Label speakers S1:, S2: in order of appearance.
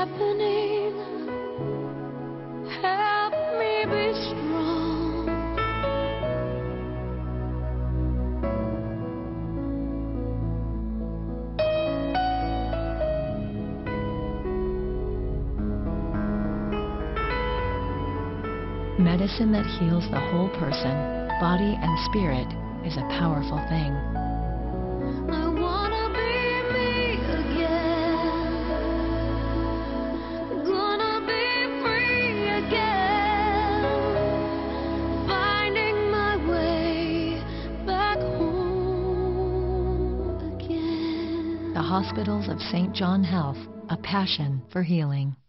S1: happening. Help me be strong.
S2: Medicine that heals the whole person, body and spirit, is a powerful thing.
S1: I wanna be me again. Gonna be free again. Finding my way back home again.
S2: The Hospitals of St. John Health, a passion for healing.